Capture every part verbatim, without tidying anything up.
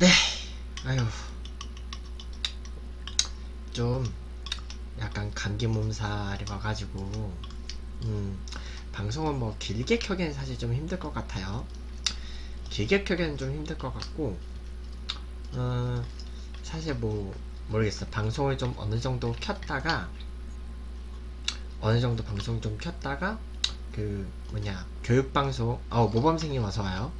네, 아유, 좀 약간 감기 몸살이 와가지고 음, 방송은 뭐 길게 켜기는 사실 좀 힘들 것 같아요. 길게 켜기는 좀 힘들 것 같고 어, 사실 뭐 모르겠어. 방송을 좀 어느 정도 켰다가 어느 정도 방송 좀 켰다가 그 뭐냐 교육방송 어 모범생님 어서와요.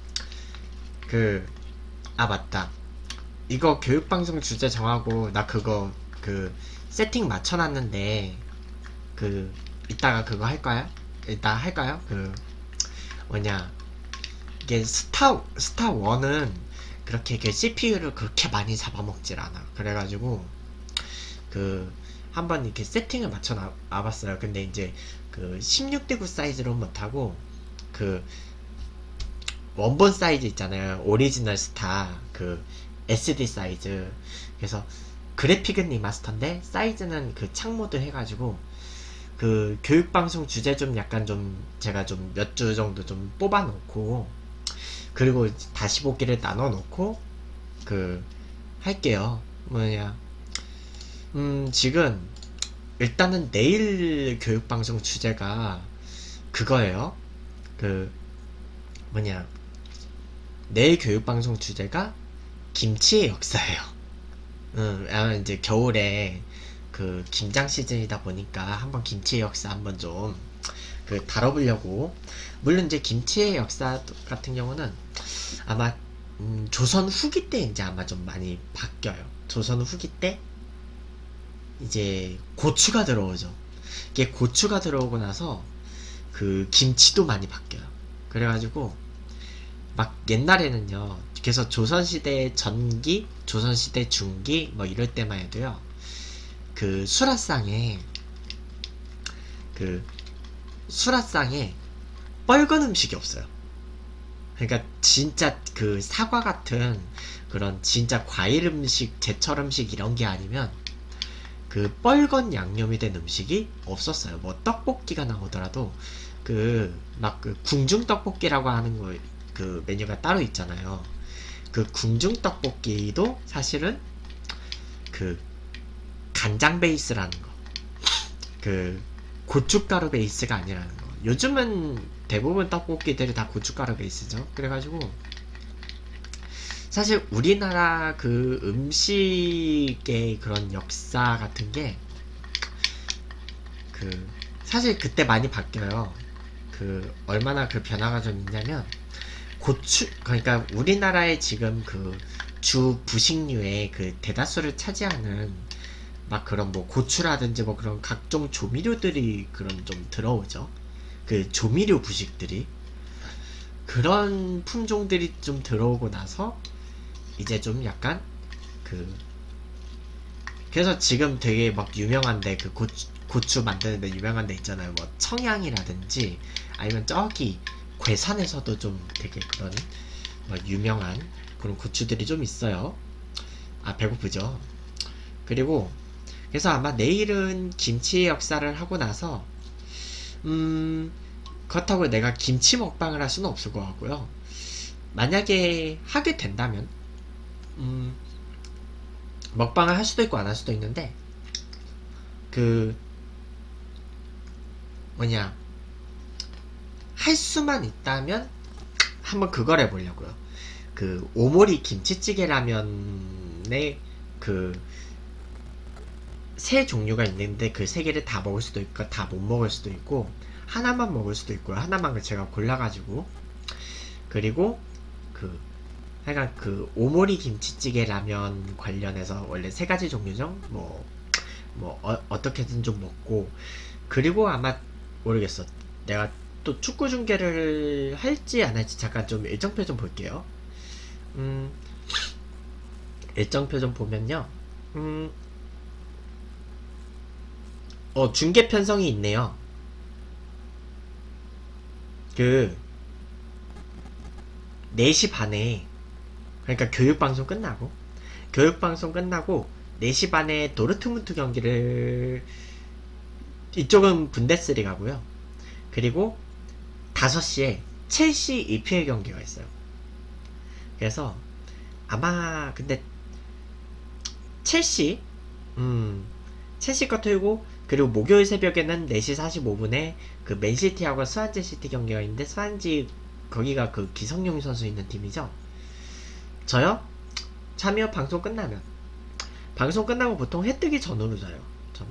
그 아 맞다, 이거 교육방송 주제 정하고 나 그거 그 세팅 맞춰놨는데 그 이따가 그거 할까요? 이따 할까요? 그 뭐냐 이게 스타 스타 원은 그렇게 그 씨피유를 그렇게 많이 잡아먹질 않아. 그래가지고 그 한번 이렇게 세팅을 맞춰 놔, 놔봤어요. 근데 이제 그 십육 대 구 사이즈로 못하고 그 원본 사이즈 있잖아요. 오리지널 스타 그 에스디 사이즈. 그래서 그래픽은 리마스터인데 사이즈는 그 창모드 해가지고 그 교육방송 주제 좀 약간 좀 제가 좀 몇 주 정도 좀 뽑아놓고 그리고 다시 보기를 나눠놓고 그 할게요. 뭐냐 음 지금 일단은 내일 교육방송 주제가 그거예요. 그 뭐냐 내일 교육방송 주제가 김치의 역사예요. 음, 아, 이제 겨울에 그 김장 시즌이다 보니까 한번 김치의 역사 한번 좀 그 다뤄보려고. 물론 이제 김치의 역사 같은 경우는 아마 음, 조선 후기 때 이제 아마 좀 많이 바뀌어요. 조선 후기 때 이제 고추가 들어오죠. 이게 고추가 들어오고 나서 그 김치도 많이 바뀌어요. 그래가지고 막 옛날에는요. 그래서 조선시대 전기, 조선시대 중기 뭐 이럴 때만 해도요. 그 수라상에 그 수라상에 뻘건 음식이 없어요. 그러니까 진짜 그 사과 같은 그런 진짜 과일 음식, 제철 음식 이런 게 아니면 그 뻘건 양념이 된 음식이 없었어요. 뭐 떡볶이가 나오더라도 그 막 그 궁중 떡볶이라고 하는 거 그 메뉴가 따로 있잖아요. 그 궁중 떡볶이도 사실은 그 간장 베이스라는 거, 그 고춧가루 베이스가 아니라는 거. 요즘은 대부분 떡볶이들이 다 고춧가루 베이스죠. 그래가지고 사실 우리나라 그 음식의 그런 역사 같은 게 그 사실 그때 많이 바뀌어요. 그 얼마나 그 변화가 좀 있냐면 고추 그러니까 우리나라의 지금 그 주 부식류의 그 대다수를 차지하는 막 그런 뭐 고추라든지 뭐 그런 각종 조미료들이 그런 좀 들어오죠. 그 조미료 부식들이 그런 품종들이 좀 들어오고 나서 이제 좀 약간 그 그래서 지금 되게 막 유명한데 그 고추, 고추 만드는데 유명한 데 있잖아요. 뭐 청양이라든지 아니면 저기 괴산에서도 좀 되게 그런 뭐 유명한 그런 고추들이 좀 있어요. 아 배고프죠. 그리고 그래서 아마 내일은 김치의 역사를 하고 나서 음 그렇다고 내가 김치 먹방을 할 수는 없을 것 같고요. 만약에 하게 된다면 음 먹방을 할 수도 있고 안 할 수도 있는데 그 뭐냐 할 수만 있다면 한번 그걸 해보려고요. 그 오모리 김치찌개 라면의 그 세 종류가 있는데 그 세 개를 다 먹을 수도 있고 다 못 먹을 수도 있고 하나만 먹을 수도 있고요. 하나만 제가 골라가지고 그리고 그 하여간 그 오모리 김치찌개 라면 관련해서 원래 세 가지 종류죠. 뭐, 뭐 어, 어떻게든 좀 먹고 그리고 아마 모르겠어. 내가 또 축구 중계를 할지 안 할지 잠깐 좀 일정표 좀 볼게요. 음 일정표 좀 보면요. 음 어, 중계 편성이 있네요. 그 네 시 반에 그러니까 교육방송 끝나고 교육방송 끝나고 네 시 반에 도르트문트 경기를 이쪽은 분데스리가고요. 그리고 다섯 시에 첼시 이피엘 경기가 있어요. 그래서 아마 근데 첼시 음 첼시 거 틀고, 그리고 목요일 새벽에는 네 시 사십오 분에 그 맨시티하고 스완지 시티 경기가 있는데, 스완지 거기가 그 기성용 선수 있는 팀이죠. 저요? 참여 방송 끝나면, 방송 끝나고 보통 해 뜨기 전으로 자요. 저는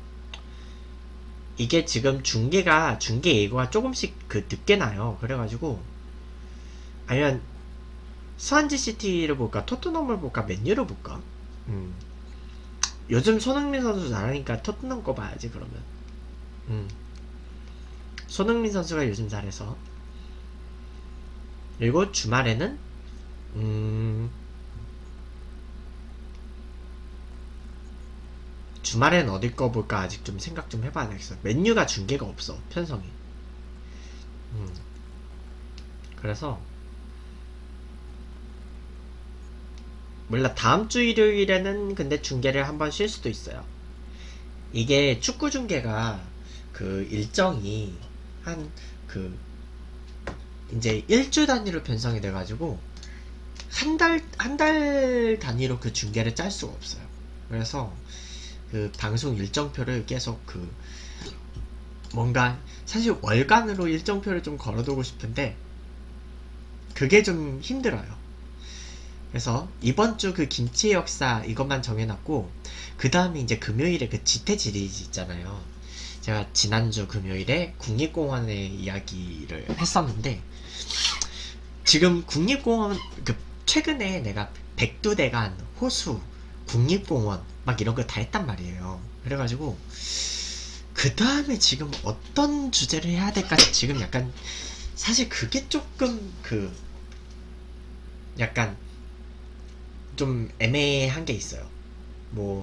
이게 지금 중계가 중계 예고가 조금씩 그 늦게 나요. 그래가지고 아니면 스완지 시티를 볼까, 토트넘을 볼까, 맨유를 볼까. 음. 요즘 손흥민 선수 잘하니까 토트넘 거 봐야지 그러면. 음. 손흥민 선수가 요즘 잘해서. 그리고 주말에는 음. 주말엔 어디 거 볼까 아직 좀 생각 좀 해봐야 되겠어. 맨유가 중계가 없어, 편성이. 음. 그래서 몰라, 다음 주 일요일에는 근데 중계를 한번 쉴 수도 있어요. 이게 축구 중계가 그 일정이 한 그 이제 일주 단위로 변성이 돼가지고 한 달 한 달 단위로 그 중계를 짤 수가 없어요. 그래서 그 방송 일정표를 계속 그 뭔가 사실 월간으로 일정표를 좀 걸어두고 싶은데 그게 좀 힘들어요. 그래서 이번 주 그 김치의 역사 이것만 정해놨고, 그 다음에 이제 금요일에 그 지태지리지 있잖아요. 제가 지난주 금요일에 국립공원의 이야기를 했었는데, 지금 국립공원 그 최근에 내가 백두대간, 호수, 국립공원 막 이런 거 다 했단 말이에요. 그래가지고 그 다음에 지금 어떤 주제를 해야 될까 지금 약간, 사실 그게 조금 그 약간 좀 애매한 게 있어요. 뭐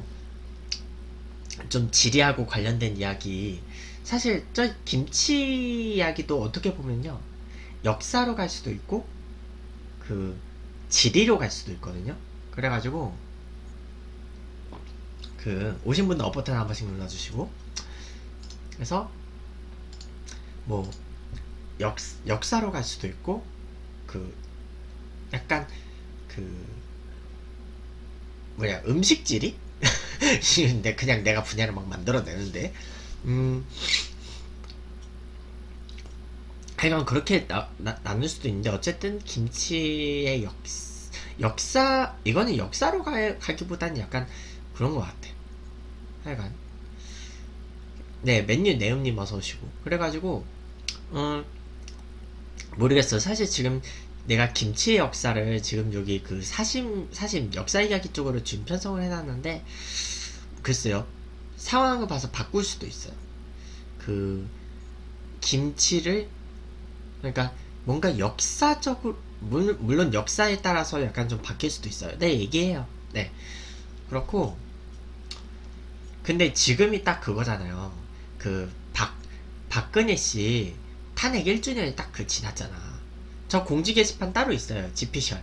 좀 지리하고 관련된 이야기, 사실 저 김치 이야기도 어떻게 보면요, 역사로 갈 수도 있고 그 지리로 갈 수도 있거든요. 그래가지고 그 오신 분들 업 버튼 한 번씩 눌러주시고, 그래서 뭐 역, 역사로 갈 수도 있고, 그 약간 그 뭐냐, 음식지리? 근데 그냥 내가 분야를 막 만들어내는데, 음 하여간 그렇게 나, 나, 나눌 수도 있는데, 어쨌든 김치의 역, 역사, 이거는 역사로 가, 가기보다는 약간 그런 것 같아. 하여간 네, 맨유 네음님 어서오시고. 그래가지고 음 모르겠어. 사실 지금 내가 김치의 역사를 지금 여기 그 사심 사심 역사 이야기 쪽으로 지금 편성을 해놨는데, 글쎄요, 상황을 봐서 바꿀 수도 있어요. 그 김치를, 그러니까 뭔가 역사적으로, 물, 물론 역사에 따라서 약간 좀 바뀔 수도 있어요. 네, 얘기해요. 네, 그렇고, 근데 지금이 딱 그거잖아요. 그 박 박근혜 씨 탄핵 일 주년이 딱 그 지났잖아. 저 공지 게시판 따로 있어요. 지피셜.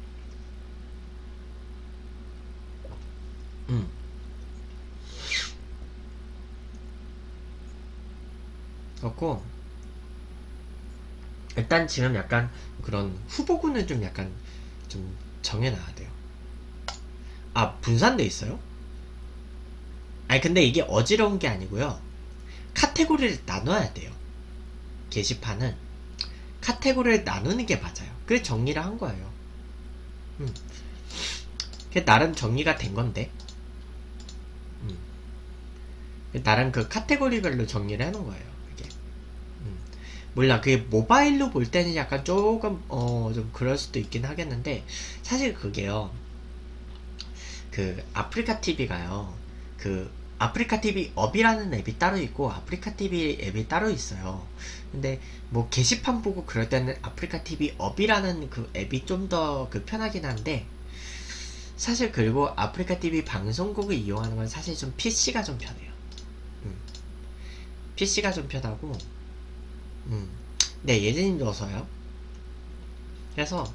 음. 그렇고 일단 지금 약간 그런 후보군을 좀 약간 좀 정해놔야 돼요. 아, 분산돼 있어요? 아니 근데 이게 어지러운 게 아니고요, 카테고리를 나눠야 돼요. 게시판은 카테고리를 나누는 게 맞아요. 그래서 정리를 한 거예요. 음. 그게 나름 정리가 된 건데, 음. 나름 그 카테고리별로 정리를 해놓은 거예요. 그게. 음. 몰라, 그게 모바일로 볼 때는 약간 조금 어 좀 그럴 수도 있긴 하겠는데, 사실 그게요, 그 아프리카 티비가요, 그 아프리카 티비 업이라는 앱이 따로 있고 아프리카 티비 앱이 따로 있어요. 근데 뭐 게시판 보고 그럴 때는 아프리카 티비 업이라는 그 앱이 좀 더 그 편하긴 한데, 사실 그리고 아프리카 티비 방송국을 이용하는 건 사실 좀 피씨가 좀 편해요. 음. 피씨가 좀 편하고, 음. 네, 예진님도 어서요. 그래서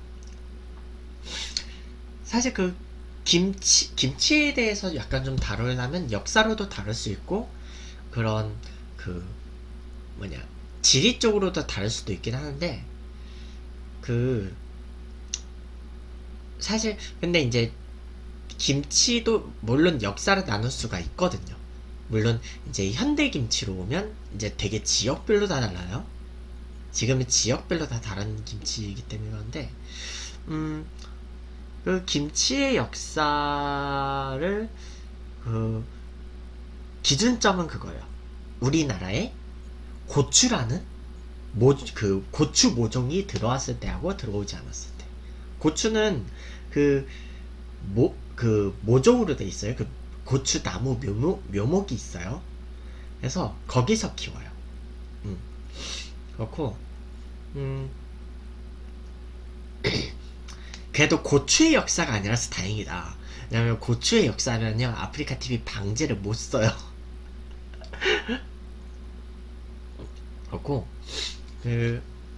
사실 그 김치, 김치에 대해서 약간 좀 다루려면 역사로도 다룰 수 있고, 그런 그 뭐냐, 지리 쪽으로도 다룰 수도 있긴 하는데, 그 사실 근데 이제 김치도 물론 역사를 나눌 수가 있거든요. 물론 이제 현대 김치로 오면 이제 되게 지역별로 다 달라요. 지금은 지역별로 다 다른 김치이기 때문에 그런데 음, 그 김치의 역사를 그 기준점은 그거예요. 우리나라에 고추라는 모, 그 고추 모종이 들어왔을 때하고 들어오지 않았을 때. 고추는 그 모, 그 모종으로 돼 있어요. 그 고추 나무 묘목, 묘목이 있어요. 그래서 거기서 키워요. 음. 그렇고 음. 그래도 고추의 역사가 아니라서 다행이다. 왜냐면 고추의 역사면요 아프리카 티비 방제를 못 써요. 그렇고 그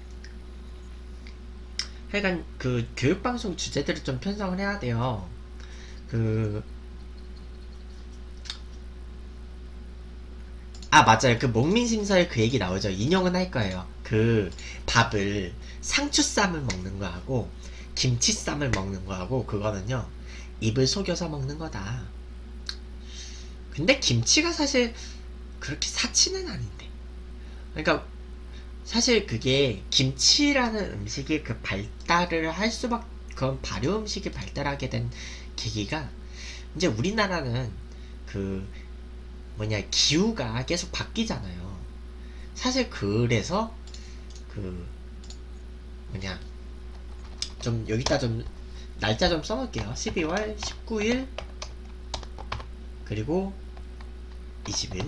하여간 그 교육방송 주제들을 좀 편성을 해야 돼요. 그 아 맞아요. 그 목민심서에 그 얘기 나오죠. 인용은 할 거예요. 그 밥을 상추쌈을 먹는 거하고 김치쌈을 먹는 거하고 그거는요 입을 속여서 먹는 거다. 근데 김치가 사실 그렇게 사치는 아닌데. 그러니까 사실 그게 김치라는 음식이 그 발달을 할 수밖에 그런 발효 음식이 발달하게 된 계기가 이제 우리나라는 그 뭐냐 기후가 계속 바뀌잖아요. 사실 그래서 그 뭐냐 좀 여기다 좀 날짜 좀 써놓을게요. 십이월 십구일 그리고 이십일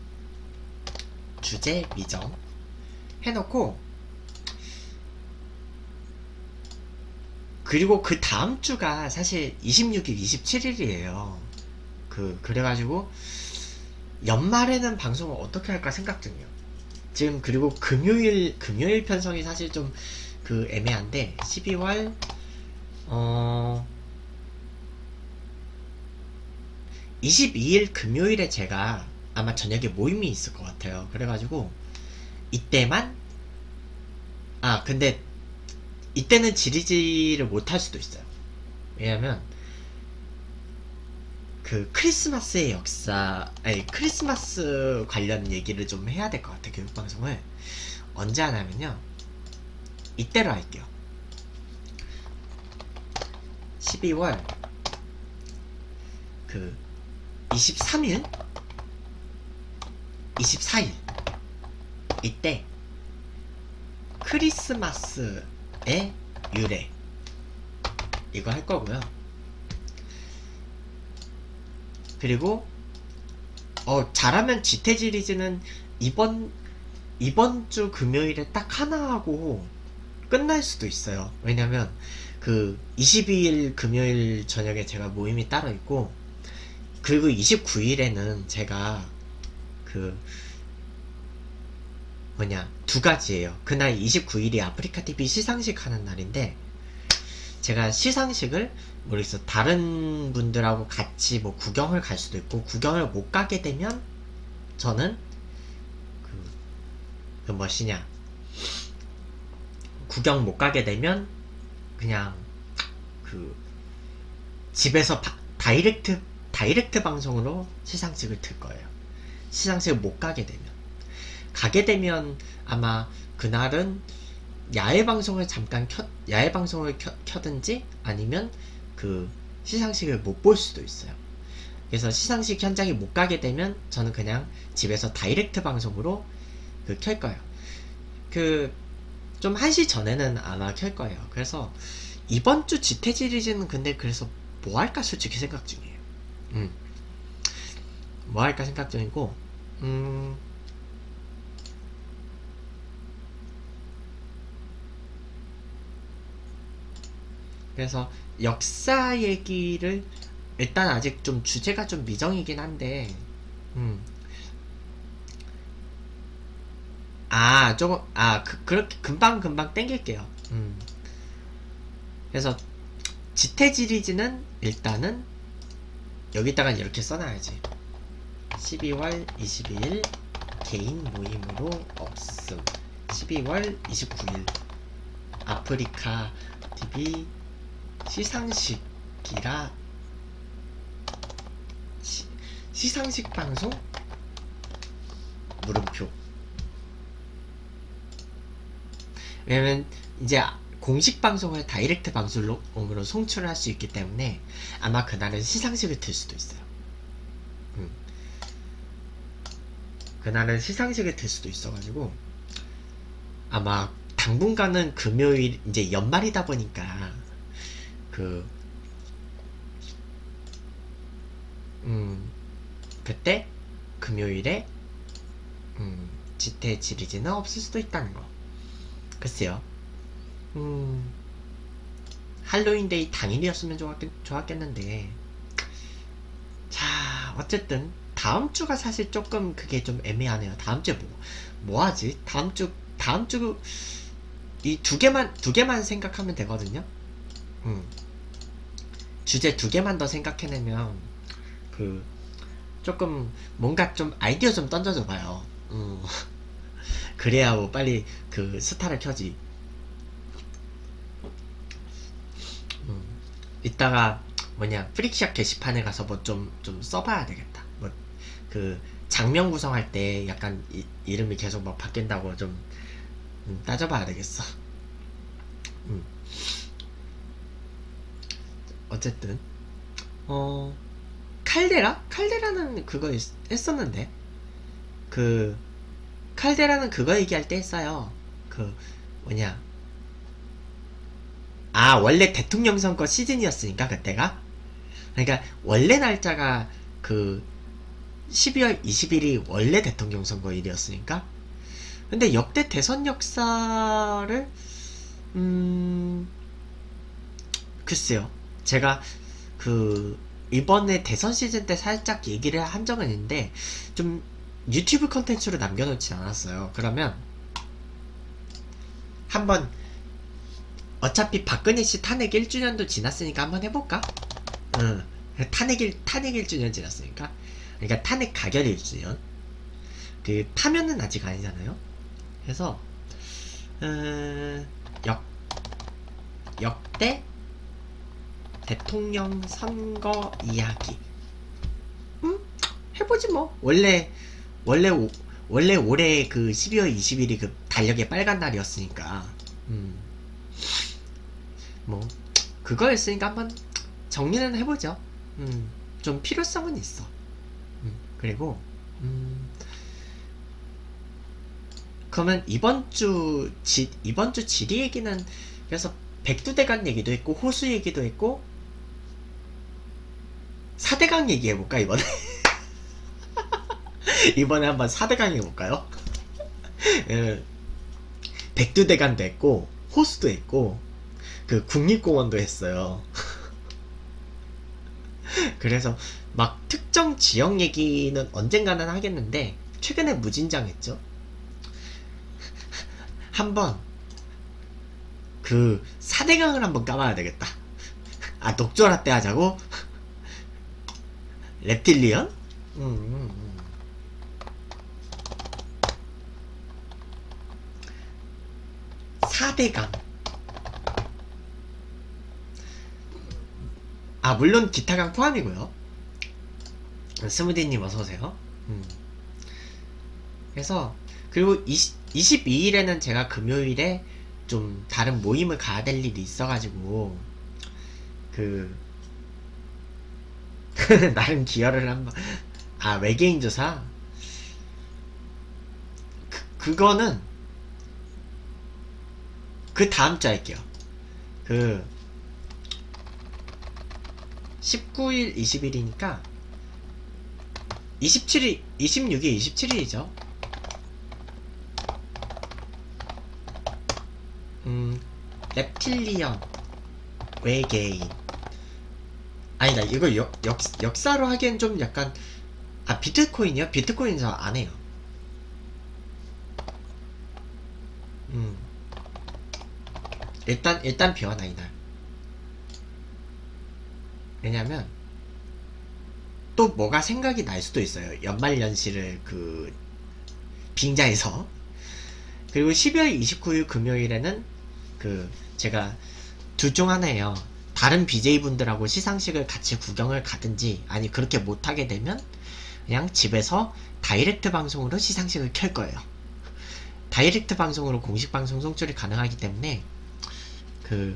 주제 미정 해놓고 그리고 그 다음 주가 사실 이십육일 이십칠일이에요 그 그래가지고 연말에는 방송을 어떻게 할까 생각 중이에요. 지금 그리고 금요일 금요일 편성이 사실 좀 그 애매한데 십이월 어 이십이일 금요일에 제가 아마 저녁에 모임이 있을 것 같아요. 그래가지고 이때만 아 근데 이때는 지리지를 못할 수도 있어요. 왜냐면 그 크리스마스의 역사 아니 크리스마스 관련 얘기를 좀 해야 될 것 같아요. 교육방송을 언제 하냐면요 이때로 할게요. 십이월 그 이십삼일 이십사일 이때 크리스마스의 유래 이거 할 거고요. 그리고 어 잘하면 지태지리즈는 이번 이번 주 금요일에 딱 하나 하고 끝날 수도 있어요. 왜냐면 그 이십이일 금요일 저녁에 제가 모임이 따로 있고 그리고 이십구일에는 제가 그 뭐냐 두 가지예요. 그날 이십구일이 아프리카 티비 시상식 하는 날인데 제가 시상식을 모르겠어 다른 분들하고 같이 뭐 구경을 갈 수도 있고 구경을 못 가게 되면 저는 그, 그 뭐시냐 구경 못 가게 되면 그냥 그 집에서 바, 다이렉트 다이렉트 방송으로 시상식을 틀 거예요. 시상식을 못 가게 되면 가게 되면 아마 그날은 야외 방송을 잠깐 켜 야외 방송을 켜, 켜든지 아니면 그 시상식을 못 볼 수도 있어요. 그래서 시상식 현장에 못 가게 되면 저는 그냥 집에서 다이렉트 방송으로 그 켤 거예요. 그 좀 한 시 전에는 아마 켤 거예요. 그래서 이번 주 지태지리즈는 근데 그래서 뭐 할까 솔직히 생각 중이에요. 음. 뭐 할까 생각 중이고 음. 그래서 역사 얘기를 일단 아직 좀 주제가 좀 미정이긴 한데 음. 아 조금 아 그, 그렇게 금방금방 땡길게요. 음. 그래서 지태지리즈는 일단은 여기다가 이렇게 써놔야지. 십이월 이십이일 개인 모임으로 없음. 십이월 이십구일 아프리카 티비 시상식이라 시, 시상식 방송? 물음표. 왜냐면 이제 공식 방송을 다이렉트 방송으로 송출을 할 수 있기 때문에 아마 그날은 시상식을 틀 수도 있어요. 음. 그날은 시상식을 틀 수도 있어가지고 아마 당분간은 금요일, 이제 연말이다 보니까 그 음, 그때 금요일에 음, 지태 지리즈는 없을 수도 있다는 거. 글쎄요. 음, 할로윈데이 당일이었으면 좋았겠, 좋았겠는데. 자, 어쨌든 다음 주가 사실 조금 그게 좀 애매하네요. 다음 주에 뭐, 뭐 하지? 다음 주, 다음 주 이 두 개만 두 개만 생각하면 되거든요. 음. 주제 두 개만 더 생각해내면 그 조금 뭔가 좀 아이디어 좀 던져줘 봐요. 음. 그래야 뭐 빨리 그 스타를 켜지. 음. 이따가 뭐냐 프릭시아 게시판에 가서 뭐 좀 좀 써봐야 되겠다. 뭐 그 장면 구성할 때 약간 이, 이름이 계속 막 바뀐다고 좀 음, 따져봐야 되겠어. 음. 어쨌든 어 칼데라? 칼데라는 그거 있, 했었는데 그 칼데라는 그거 얘기할 때 했어요. 그 뭐냐 아 원래 대통령 선거 시즌이었으니까 그때가 그러니까 원래 날짜가 그 십이월 이십일이 원래 대통령 선거일이었으니까 근데 역대 대선 역사를 음 글쎄요 제가 그 이번에 대선 시즌 때 살짝 얘기를 한 적은 있는데 좀 유튜브 컨텐츠로 남겨놓지 않았어요. 그러면 한번 어차피 박근혜씨 탄핵 일 주년도 지났으니까 한번 해볼까? 응. 탄핵 일, 탄핵 일 주년 지났으니까 그러니까 탄핵 가결 일 주년 그 파면은 아직 아니잖아요. 그래서 음, 역 역대 대통령 선거 이야기 음? 해보지 뭐. 원래 원래 오, 원래 올해 그 십이월 이십일이 그 달력의 빨간 날이었으니까 음. 뭐 그거였으니까 한번 정리는 해보죠. 음. 좀 필요성은 있어. 음. 그리고 음. 그러면 이번 주 지, 이번 주 지리 얘기는 그래서 백두대간 얘기도 했고 호수 얘기도 했고 사대강 얘기해볼까 이번에? 이번에 한번 사대강 해볼까요? 예, 백두대간도 했고 호수도 했고 그 국립공원도 했어요. 그래서 막 특정 지역 얘기는 언젠가는 하겠는데 최근에 무진장 했죠. 한번 그 사대강을 한번 까봐야 되겠다. 아 녹조라 때 하자고? reptilian? 음, 음, 음. 사대강. 아 물론 기타강 포함이고요. 스무디님 어서오세요. 음. 그래서 그리고 이십이 일에는 제가 금요일에 좀 다른 모임을 가야 될 일이 있어가지고 그 나름 기여를 한번 아 외계인 조사 그, 그거는 그 다음 주 할게요. 그 십구 일 이십 일이니까 이십칠 일 이십육 일 이십칠 일이죠. 음 랩틸리언 외계인 아니다 이거 역, 역, 역사로 하기엔 좀 약간 아 비트코인이요? 비트코인 저 안해요. 음 일단 일단 비워놔 이날. 왜냐면 또 뭐가 생각이 날 수도 있어요. 연말연시를 그 빙자해서. 그리고 십이월 이십구 일 금요일에는 그 제가 둘 중 하나예요. 다른 비제이분들하고 시상식을 같이 구경을 가든지, 아니 그렇게 못하게 되면 그냥 집에서 다이렉트 방송으로 시상식을 켤 거예요. 다이렉트 방송으로 공식 방송 송출이 가능하기 때문에 그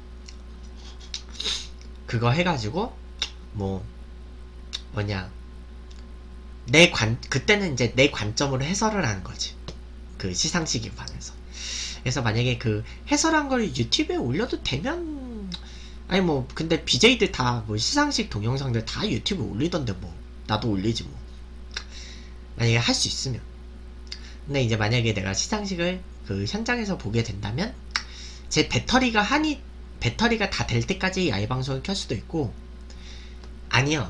그거 해가지고 뭐 뭐냐 내 관 그때는 이제 내 관점으로 해설을 하는 거지, 그 시상식에 관해서. 그래서 만약에 그 해설한 걸 유튜브에 올려도 되면, 아니 뭐 근데 비제이들 다 뭐 시상식 동영상들 다 유튜브에 올리던데 뭐 나도 올리지 뭐, 만약에 할 수 있으면. 근데 이제 만약에 내가 시상식을 그 현장에서 보게 된다면 제 배터리가 한이 배터리가 다 될 때까지 야외 방송을 켤 수도 있고, 아니요,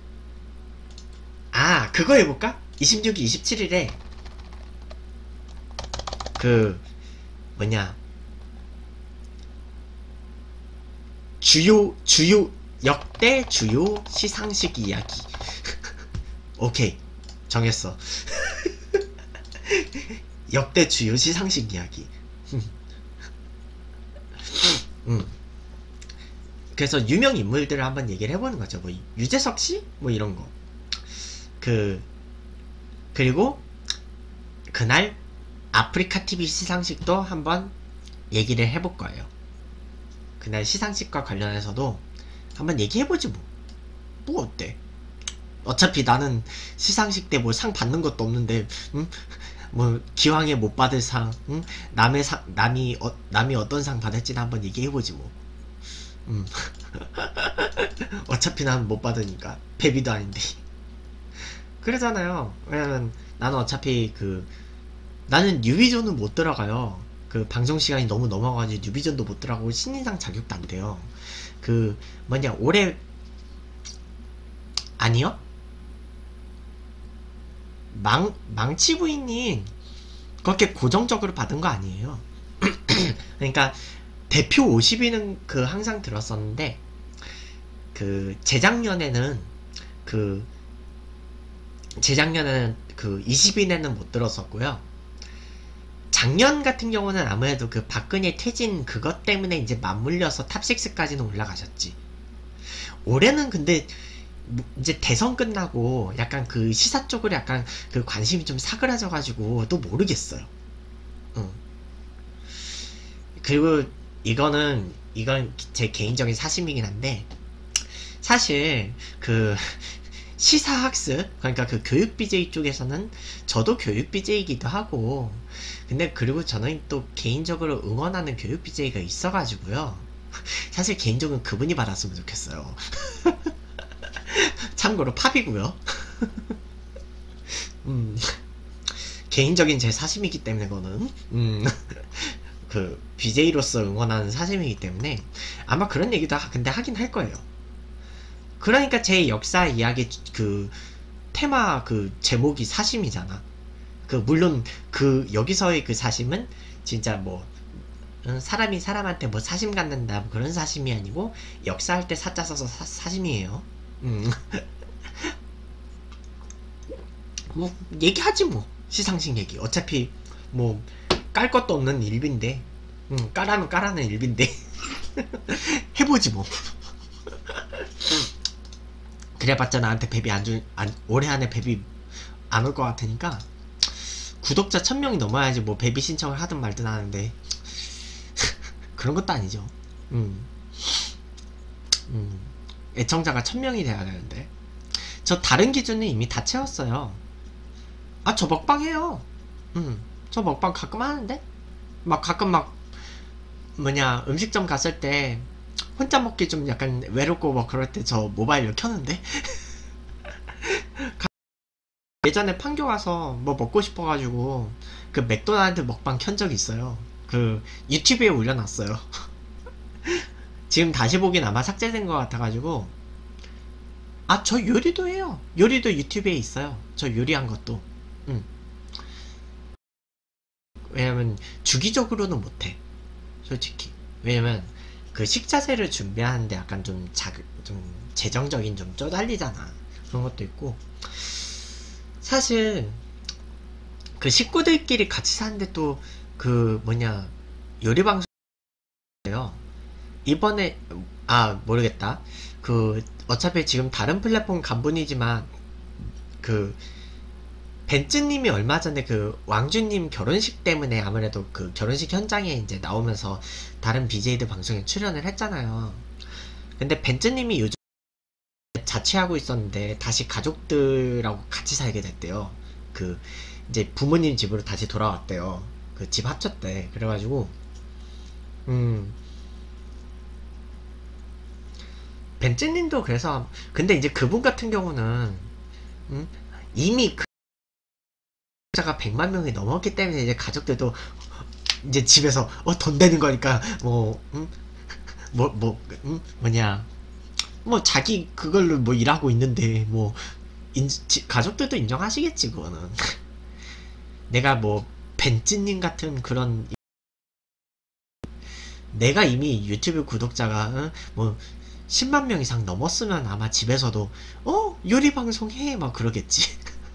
아 그거 해볼까? 이십육 일, 이십칠 일에 그 뭐냐 주요 주요 역대 주요 시상식 이야기. 오케이, 정했어. 역대 주요 시상식 이야기. 음. 그래서 유명 인물들을 한번 얘기를 해보는 거죠. 뭐 유재석 씨? 뭐 이런 거. 그 그리고 그날 아프리카 티비 시상식도 한번 얘기를 해볼 거예요. 그날 시상식과 관련해서도 한번 얘기해보지 뭐. 뭐 어때? 어차피 나는 시상식 때 뭐 상 받는 것도 없는데, 응? 뭐 기왕에 못 받을 상, 응? 남의 상, 남이 어, 남이 어떤 상 받을지는 한번 얘기해보지 뭐. 음. 어차피 난 못 받으니까, 베비도 아닌데. 그러잖아요. 왜냐면 나는 어차피 그 나는 뉴비전은 못 들어가요. 그 방송 시간이 너무 넘어가지고 뉴비전도 못 들어가고 신인상 자격도 안 돼요. 그 뭐냐 올해 아니요? 망 망치 부인님 그렇게 고정적으로 받은 거 아니에요. 그러니까 대표 오십 위는 그 항상 들었었는데, 그 재작년에는 그 재작년에는 그 이십 위내는 못 들었었고요. 작년 같은 경우는 아무래도 그 박근혜 퇴진 그것 때문에 이제 맞물려서 탑식스까지는 올라가셨지. 올해는 근데 이제 대선 끝나고 약간 그 시사 쪽으로 약간 그 관심이 좀 사그라져가지고 또 모르겠어요. 응. 그리고 이거는 이건 제 개인적인 사심이긴 한데, 사실 그 시사학습, 그러니까 그 교육 비제이 쪽에서는 저도 교육 비제이이기도 하고, 근데 그리고 저는 또 개인적으로 응원하는 교육 비제이가 있어가지고요. 사실 개인적으로 그분이 받았으면 좋겠어요. 참고로 팝이고요. 음, 개인적인 제 사심이기 때문에 그거는 음, 그 비제이로서 응원하는 사심이기 때문에 아마 그런 얘기도 하, 근데 하긴 할 거예요. 그러니까 제 역사 이야기 그 테마 그 제목이 사심이잖아. 그 물론 그 여기서의 그 사심은 진짜 뭐 음, 사람이 사람한테 뭐 사심 갖는다 뭐 그런 사심이 아니고 역사할 때 사자 써서 사, 사심이에요. 음. 뭐 얘기하지 뭐 시상식 얘기. 어차피 뭐 깔 것도 없는 일빈데, 음, 까라면 까라는 일빈데 해보지 뭐. 그래봤자 나한테 베비 안 줄, 안, 올해 안에 베비 안 올 것 같으니까 구독자 천 명이 넘어야지 뭐 베비 신청을 하든 말든 하는데 그런 것도 아니죠. 음. 음. 애청자가 천 명이 돼야 되는데 저 다른 기준은 이미 다 채웠어요. 아 저 먹방 해요. 음. 저 먹방 가끔 하는데 막 가끔 막 뭐냐 음식점 갔을 때 혼자 먹기 좀 약간 외롭고 뭐 그럴 때 저 모바일로 켜는데 예전에 판교 가서 뭐 먹고 싶어가지고 그 맥도날드 먹방 켠 적이 있어요. 그 유튜브에 올려놨어요. 지금 다시 보긴 아마 삭제된 것 같아가지고. 아 저 요리도 해요. 요리도 유튜브에 있어요. 저 요리한 것도. 응. 왜냐면 주기적으로는 못해 솔직히. 왜냐면 그 식자재를 준비하는데 약간 좀 자극 좀 재정적인 좀 쪼달리잖아. 그런 것도 있고 사실 그 식구들끼리 같이 사는데 또 그 뭐냐 요리 방송이에요. 이번에 아 모르겠다. 그 어차피 지금 다른 플랫폼 간분이지만 그 벤츠님이 얼마 전에 그 왕주님 결혼식 때문에 아무래도 그 결혼식 현장에 이제 나오면서 다른 비제이들 방송에 출연을 했잖아요. 근데 벤츠님이 요즘 자취하고 있었는데 다시 가족들하고 같이 살게 됐대요. 그 이제 부모님 집으로 다시 돌아왔대요. 그 집 합쳤대. 그래가지고 음 벤츠님도 그래서 근데 이제 그분 같은 경우는 음, 이미 그 자가 백만 명이 넘었기 때문에 이제 가족들도 이제 집에서 어 돈 되는 거니까 뭐 음? 뭐, 뭐, 음? 뭐냐 뭐 자기 그걸로 뭐 일하고 있는데 뭐 인, 지, 가족들도 인정하시겠지 그거는. 내가 뭐 벤츠님 같은 그런 내가 이미 유튜브 구독자가 어? 뭐 십만 명 이상 넘었으면 아마 집에서도 어 요리 방송 해 막 그러겠지.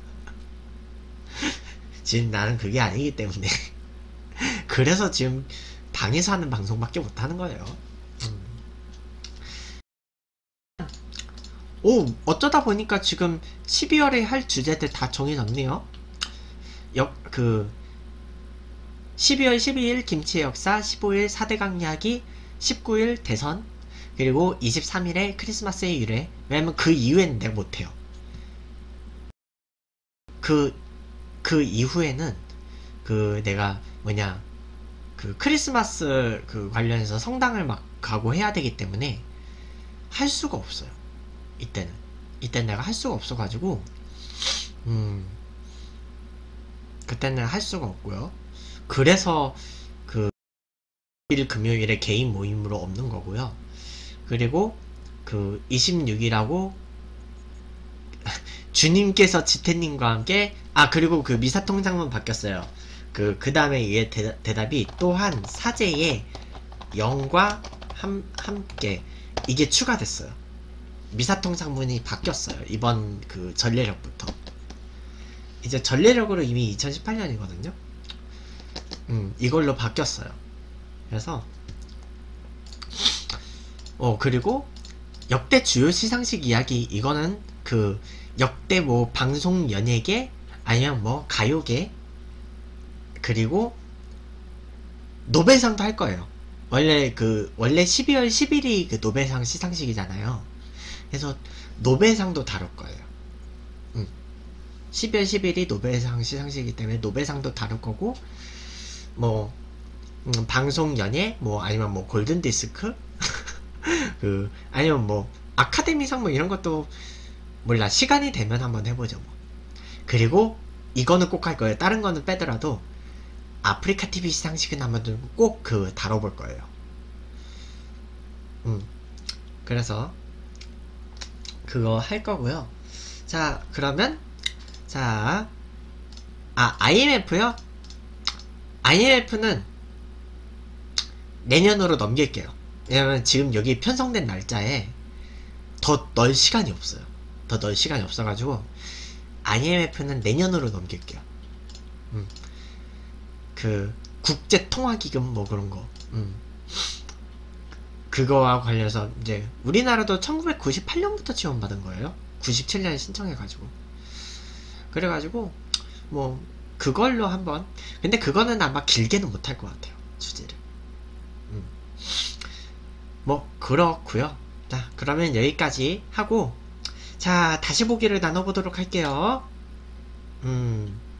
지금 나는 그게 아니기 때문에 그래서 지금 방에서 하는 방송밖에 못하는 거예요. 음. 오 어쩌다 보니까 지금 십이월에 할 주제들 다 정해졌네요. 역, 그 십이월 십이일 김치의 역사, 십오일 사대강 이야기, 십구일 대선, 그리고 이십삼일에 크리스마스의 유래. 왜냐면 그 이후에는 내가 못해요. 그, 그 이후에는 그 내가 뭐냐 그 크리스마스 그 관련해서 성당을 막 가고 해야 되기 때문에 할 수가 없어요. 이때는. 이때는 내가 할 수가 없어가지고 음 그때는 할 수가 없고요. 그래서 그 일 금요일에 개인 모임으로 없는 거고요. 그리고 그 이십육일하고 주님께서 지태님과 함께 아 그리고 그 미사통장문 바뀌었어요. 그 그 다음에 이게 대, 대답이 또한 사제의 영과 함, 함께 이게 추가됐어요. 미사통장문이 바뀌었어요. 이번 그 전례력부터 이제 전례력으로 이미 이천십팔년이거든요. 음 이걸로 바뀌었어요. 그래서 어 그리고 역대 주요 시상식 이야기 이거는 그 역대 뭐 방송 연예계 아니면 뭐 가요계 그리고 노벨상도 할 거예요. 원래 그 원래 십이월 십일이 그 노벨상 시상식이잖아요. 그래서 노벨상도 다룰 거예요. 음. 십이월 십일이 노벨상 시상식이기 때문에 노벨상도 다룰 거고 뭐 음, 방송 연예 뭐 아니면 뭐 골든 디스크 그 아니면 뭐 아카데미상 뭐 이런 것도 몰라 시간이 되면 한번 해보죠 뭐. 그리고 이거는 꼭 할 거예요. 다른 거는 빼더라도 아프리카 티비 시상식은 한번 꼭 그 다뤄볼 거예요. 음 그래서 그거 할 거고요. 자 그러면 자 아 아이엠에프요. 아이엠에프는 내년으로 넘길게요. 왜냐면 지금 여기 편성된 날짜에 더 널 시간이 없어요. 더 널 시간이 없어가지고 아이엠에프는 내년으로 넘길게요. 음. 그 국제통화기금 뭐 그런거 음. 그거와 관련해서 이제 우리나라도 천구백구십팔년부터 지원받은 거예요. 구십칠년에 신청해가지고 그래가지고 뭐 그걸로 한번 근데 그거는 아마 길게는 못할 것 같아요. 주제를 음. 뭐 그렇구요. 자 그러면 여기까지 하고 자 다시 보기를 나눠보도록 할게요. 음